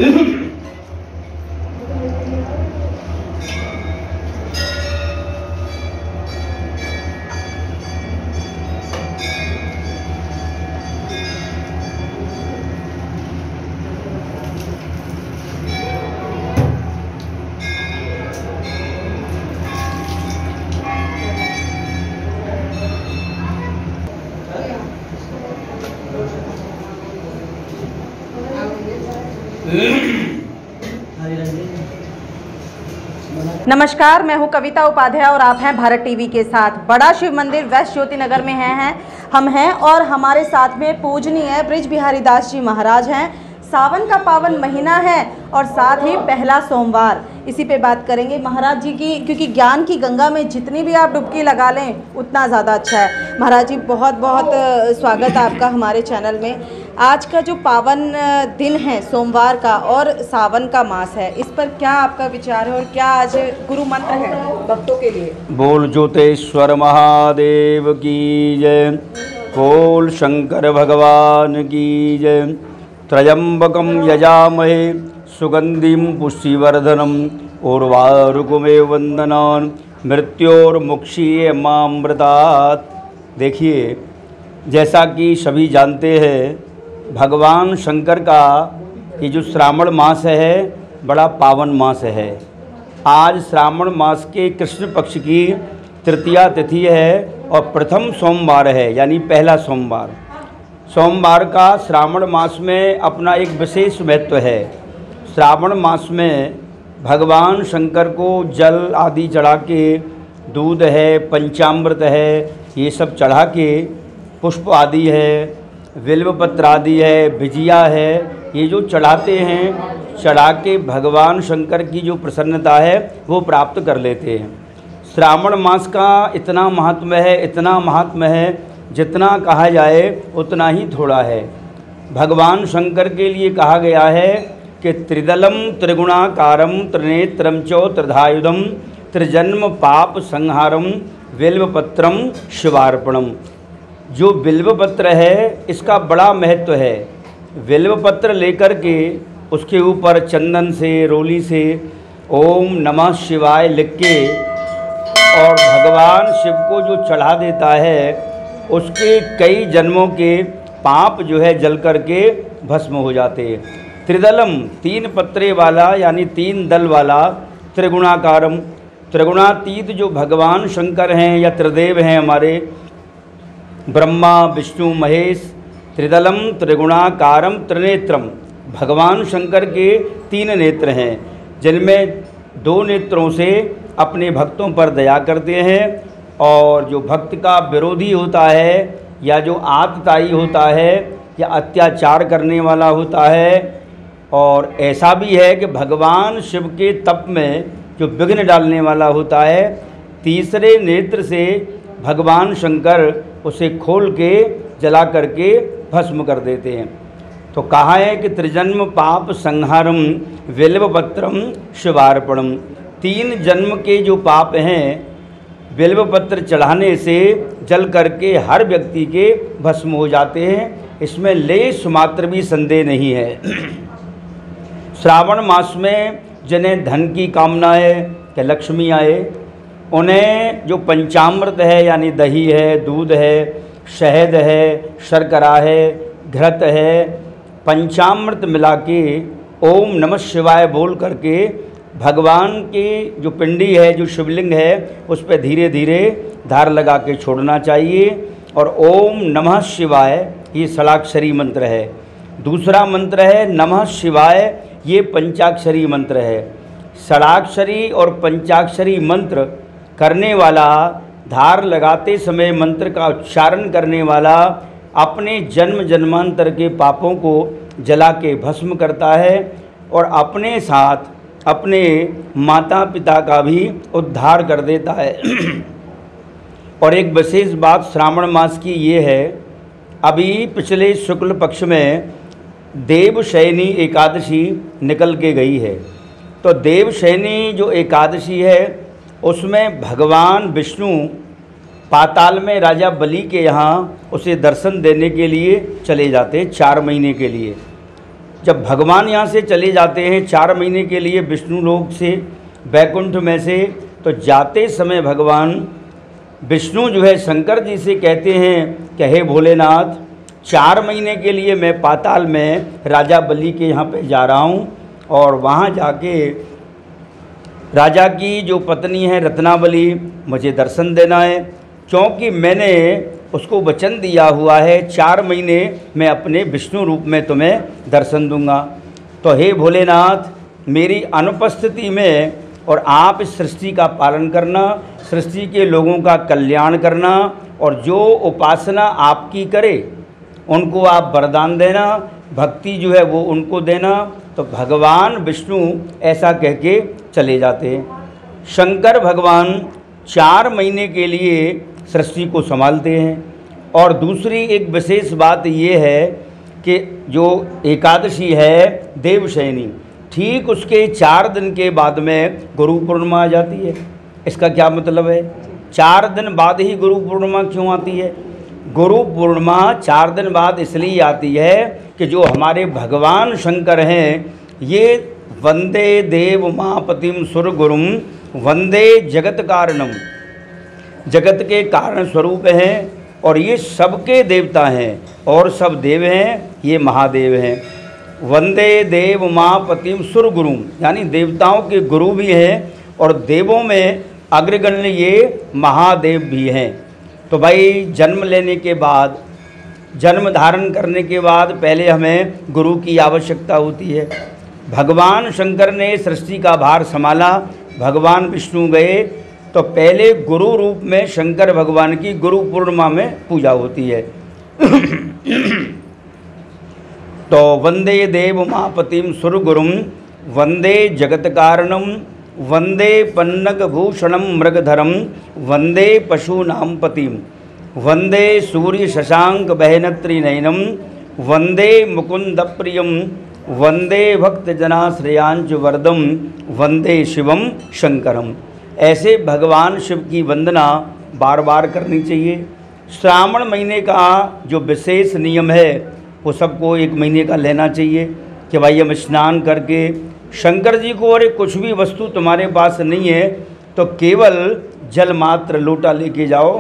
नमस्कार, मैं हूं कविता उपाध्याय और आप हैं भारत टीवी के साथ। बड़ा शिव मंदिर वेस्ट ज्योति नगर में हम हैं और हमारे साथ में पूजनीय ब्रिज बिहारी दास जी महाराज हैं। सावन का पावन महीना है और साथ ही पहला सोमवार, इसी पे बात करेंगे महाराज जी की, क्योंकि ज्ञान की गंगा में जितनी भी आप डुबकी लगा लें उतना ज़्यादा अच्छा है। महाराज जी बहुत बहुत स्वागत है आपका हमारे चैनल में। आज का जो पावन दिन है सोमवार का और सावन का मास है, इस पर क्या आपका विचार है और क्या आज गुरु मंत्र है भक्तों के लिए? बोल ज्योतेश्वर महादेव की जय, बोल शंकर भगवान की जय। त्रयंबकम यजामहे सुगंधिम पुष्टिवर्धनम उर्वारुकमेव वंदनान मृत्योर्मुक्षीयमामृतात्। देखिए, जैसा कि सभी जानते हैं, भगवान शंकर का ये जो श्रावण मास है बड़ा पावन मास है। आज श्रावण मास के कृष्ण पक्ष की तृतीया तिथि है और प्रथम सोमवार है, यानी पहला सोमवार। सोमवार का श्रावण मास में अपना एक विशेष महत्व है। श्रावण मास में भगवान शंकर को जल आदि चढ़ा के, दूध है, पंचामृत है, ये सब चढ़ा के, पुष्प आदि है, बिल्वपत्र आदि है, भिजिया है, ये जो चढ़ाते हैं, चढ़ा के भगवान शंकर की जो प्रसन्नता है वो प्राप्त कर लेते हैं। श्रावण मास का इतना महात्म्य है, इतना महात्म्य है, जितना कहा जाए उतना ही थोड़ा है। भगवान शंकर के लिए कहा गया है कि त्रिदलम त्रिगुणाकारम त्रिनेत्रम चो त्रिधायुधम त्रिजन्म पाप संहारम बिल्वपत्रम शिवार्पणम। जो बिल्वपत्र है इसका बड़ा महत्व है। बिल्वपत्र लेकर के उसके ऊपर चंदन से, रोली से ओम नमः शिवाय लिख के और भगवान शिव को जो चढ़ा देता है, उसके कई जन्मों के पाप जो है जल करके भस्म हो जाते हैं। त्रिदलम, तीन पत्रे वाला यानी तीन दल वाला, त्रिगुणाकारम, त्रिगुणातीत जो भगवान शंकर हैं या त्रिदेव हैं हमारे, ब्रह्मा विष्णु महेश। त्रिदलम त्रिगुणाकारम त्रिनेत्रम, भगवान शंकर के तीन नेत्र हैं, जिनमें दो नेत्रों से अपने भक्तों पर दया करते हैं, और जो भक्त का विरोधी होता है या जो आतताई होता है या अत्याचार करने वाला होता है, और ऐसा भी है कि भगवान शिव के तप में जो विघ्न डालने वाला होता है, तीसरे नेत्र से भगवान शंकर उसे खोल के जला करके भस्म कर देते हैं। तो कहा है कि त्रिजन्म पाप संहारम बिल्वपत्रम शिवार्पणम। तीन जन्म के जो पाप हैं बिल्वपत्र चढ़ाने से जल करके हर व्यक्ति के भस्म हो जाते हैं, इसमें लेश मात्र भी संदेह नहीं है। श्रावण मास में जिन्हें धन की कामना है कि लक्ष्मी आए, उन्हें जो पंचामृत है यानी दही है, दूध है, शहद है, शर्करा है, घृत है, पंचामृत मिला के ओम नमः शिवाय बोल करके भगवान की जो पिंडी है, जो शिवलिंग है, उस पर धीरे धीरे धार लगा के छोड़ना चाहिए। और ओम नमः शिवाय ये षडाक्षरी मंत्र है। दूसरा मंत्र है नमः शिवाय, ये पंचाक्षरी मंत्र है। षडाक्षरी और पंचाक्षरी मंत्र करने वाला, धार लगाते समय मंत्र का उच्चारण करने वाला अपने जन्म जन्मांतर के पापों को जला के भस्म करता है और अपने साथ अपने माता पिता का भी उद्धार कर देता है। और एक विशेष बात श्रावण मास की ये है, अभी पिछले शुक्ल पक्ष में देवशयनी एकादशी निकल के गई है। तो देवशयनी जो एकादशी है उसमें भगवान विष्णु पाताल में राजा बलि के यहाँ उसे दर्शन देने के लिए चले जाते 4 महीने के लिए। जब भगवान यहाँ से चले जाते हैं 4 महीने के लिए विष्णु लोक से, वैकुंठ में से, तो जाते समय भगवान विष्णु जो है शंकर जी से कहते हैं कि हे भोलेनाथ, 4 महीने के लिए मैं पाताल में राजा बलि के यहाँ पे जा रहा हूँ और वहाँ जाके राजा की जो पत्नी है रत्नावली, मुझे दर्शन देना है, क्योंकि मैंने उसको वचन दिया हुआ है 4 महीने मैं अपने विष्णु रूप में तुम्हें दर्शन दूंगा। तो हे भोलेनाथ, मेरी अनुपस्थिति में और आप इस सृष्टि का पालन करना, सृष्टि के लोगों का कल्याण करना, और जो उपासना आपकी करे उनको आप वरदान देना, भक्ति जो है वो उनको देना। तो भगवान विष्णु ऐसा कह के चले जाते हैं। शंकर भगवान 4 महीने के लिए सृष्टि को संभालते हैं। और दूसरी एक विशेष बात ये है कि जो एकादशी है देवशयनी, ठीक उसके 4 दिन के बाद में गुरु पूर्णिमा आ जाती है। इसका क्या मतलब है? 4 दिन बाद ही गुरु पूर्णिमा क्यों आती है? गुरु पूर्णिमा 4 दिन बाद इसलिए आती है कि जो हमारे भगवान शंकर हैं, ये वंदे देव महापतिम सुर गुरुम वंदे जगत कारणम, जगत के कारण स्वरूप हैं और ये सबके देवता हैं और सब देव हैं, ये महादेव हैं। वंदे देव महापतिम सुर गुरुम, यानी देवताओं के गुरु भी हैं और देवों में अग्रगण्य ये महादेव भी हैं। तो भाई जन्म लेने के बाद, जन्म धारण करने के बाद पहले हमें गुरु की आवश्यकता होती है। भगवान शंकर ने सृष्टि का भार संभाला, भगवान विष्णु गए, तो पहले गुरु रूप में शंकर भगवान की गुरु पूर्णिमा में पूजा होती है। तो वंदे देव महापतिम सुर गुरुम वंदे जगत कारणम वंदे पन्नग भूषणम मृगधरम वंदे पशूनाम पतिम वंदे सूर्य शशांक बहनत्री नयनम वंदे मुकुंद प्रियम वंदे भक्त जनाश्रयांच वरदम वंदे शिवम शंकरम। ऐसे भगवान शिव की वंदना बार बार करनी चाहिए। श्रावण महीने का जो विशेष नियम है वो सबको 1 महीने का लेना चाहिए कि भाई हम स्नान करके शंकर जी को, अरे कुछ भी वस्तु तुम्हारे पास नहीं है तो केवल जल मात्र लोटा लेके जाओ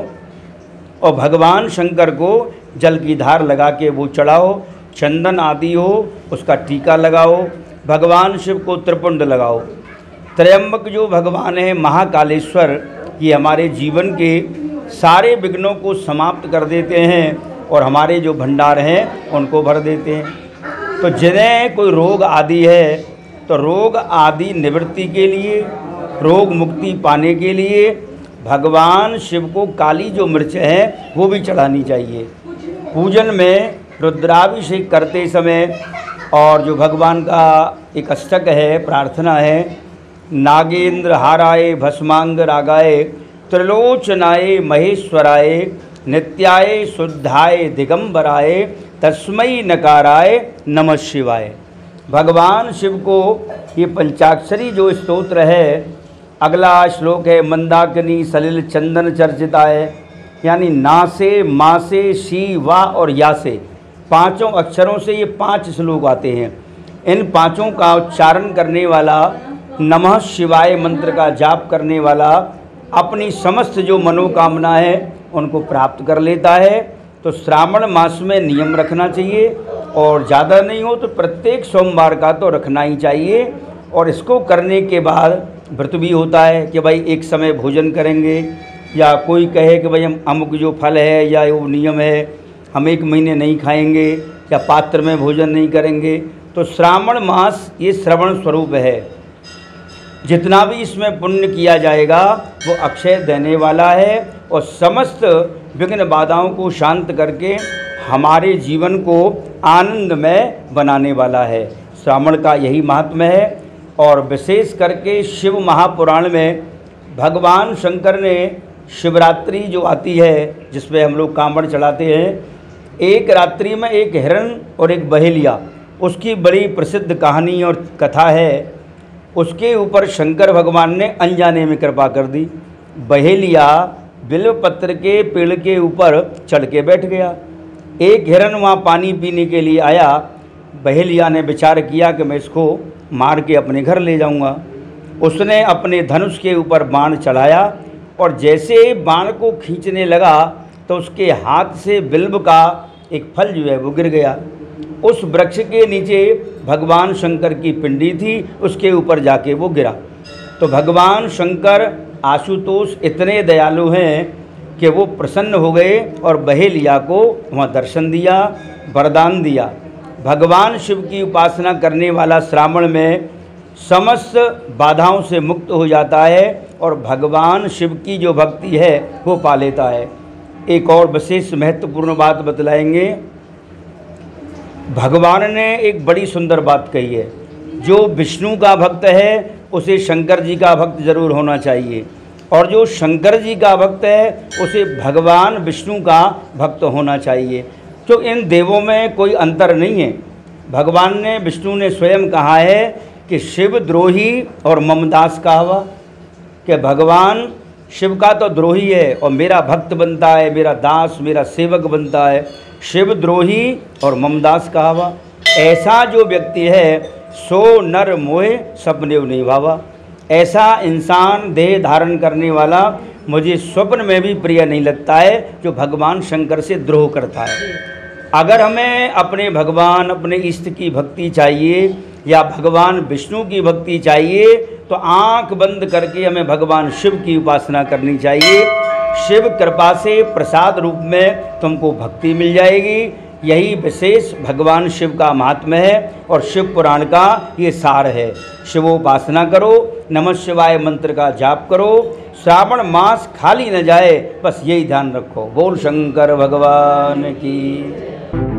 और भगवान शंकर को जल की धार लगा के वो चढ़ाओ, चंदन आदि हो उसका टीका लगाओ, भगवान शिव को त्रिपुंड लगाओ। त्रयंबक जो भगवान है महाकालेश्वर, ये हमारे जीवन के सारे विघ्नों को समाप्त कर देते हैं और हमारे जो भंडार हैं उनको भर देते हैं। तो जिन्हें कोई रोग आदि है तो रोग आदि निवृत्ति के लिए, रोग मुक्ति पाने के लिए भगवान शिव को काली जो मिर्च है वो भी चढ़ानी चाहिए। पूजन में रुद्राभिषेक करते समय और जो भगवान का एक अष्टक है, प्रार्थना है, नागेंद्र हाराय भस्मांग रागाय त्रिलोचनाय महेश्वराय नित्याय शुद्धाय दिगंबराय तस्मै नकाराय नमः शिवाय। भगवान शिव को ये पंचाक्षरी जो स्तोत्र है, अगला श्लोक है मंदाकिनी सलिल चंदन चर्चिताय, यानी ना से, माँ से, शी, वा और या से 5 अक्षरों से ये 5 श्लोक आते हैं। इन 5 का उच्चारण करने वाला, नमः शिवाय मंत्र का जाप करने वाला अपनी समस्त जो मनोकामना है उनको प्राप्त कर लेता है। तो श्रावण मास में नियम रखना चाहिए और ज़्यादा नहीं हो तो प्रत्येक सोमवार का तो रखना ही चाहिए। और इसको करने के बाद व्रत भी होता है कि भाई एक समय भोजन करेंगे, या कोई कहे कि भाई हम अमुक जो फल है या वो नियम है हम 1 महीने नहीं खाएंगे या पात्र में भोजन नहीं करेंगे। तो श्रावण मास ये श्रवण स्वरूप है, जितना भी इसमें पुण्य किया जाएगा वो अक्षय देने वाला है और समस्त विघ्न बाधाओं को शांत करके हमारे जीवन को आनंदमय बनाने वाला है। श्रावण का यही महात्म्य है। और विशेष करके शिव महापुराण में भगवान शंकर ने शिवरात्रि जो आती है जिसमें हम लोग कांवड़ चढ़ाते हैं, एक रात्रि में एक हिरण और एक बहेलिया, उसकी बड़ी प्रसिद्ध कहानी और कथा है। उसके ऊपर शंकर भगवान ने अनजाने में कृपा कर दी। बहेलिया बिल्वपत्र के पेड़ के ऊपर चढ़ के बैठ गया। एक हिरण वहाँ पानी पीने के लिए आया बहेलिया ने विचार किया कि मैं इसको मार के अपने घर ले जाऊंगा। उसने अपने धनुष के ऊपर बाण चलाया और जैसे बाण को खींचने लगा तो उसके हाथ से बिल्व का एक फल जो है वो गिर गया। उस वृक्ष के नीचे भगवान शंकर की पिंडी थी, उसके ऊपर जाके वो गिरा। तो भगवान शंकर आशुतोष इतने दयालु हैं कि वो प्रसन्न हो गए और बहेलिया को वहाँ दर्शन दिया, वरदान दिया। भगवान शिव की उपासना करने वाला श्रावण में समस्त बाधाओं से मुक्त हो जाता है और भगवान शिव की जो भक्ति है वो पा लेता है। एक और विशेष महत्वपूर्ण बात बतलाएंगे। भगवान ने एक बड़ी सुंदर बात कही है, जो विष्णु का भक्त है उसे शंकर जी का भक्त जरूर होना चाहिए, और जो शंकर जी का भक्त है उसे भगवान विष्णु का भक्त होना चाहिए। तो इन देवों में कोई अंतर नहीं है। भगवान ने, विष्णु ने स्वयं कहा है कि शिव द्रोही और ममदास कहावा, कि भगवान शिव का तो द्रोही है और मेरा भक्त बनता है, मेरा दास, मेरा सेवक बनता है। शिव द्रोही और ममदास कहावा। ऐसा जो व्यक्ति है सो नर मोहे सपने नहीं भावा। ऐसा इंसान देह धारण करने वाला मुझे स्वप्न में भी प्रिय नहीं लगता है जो भगवान शंकर से द्रोह करता है। अगर हमें अपने भगवान, अपने इष्ट की भक्ति चाहिए या भगवान विष्णु की भक्ति चाहिए तो आंख बंद करके हमें भगवान शिव की उपासना करनी चाहिए। शिव कृपा से प्रसाद रूप में तुमको भक्ति मिल जाएगी। यही विशेष भगवान शिव का महात्म्य है और शिव पुराण का ये सार है। शिवोपासना करो, नमः शिवाय मंत्र का जाप करो, श्रावण मास खाली न जाए, बस यही ध्यान रखो। बोल शंकर भगवान की।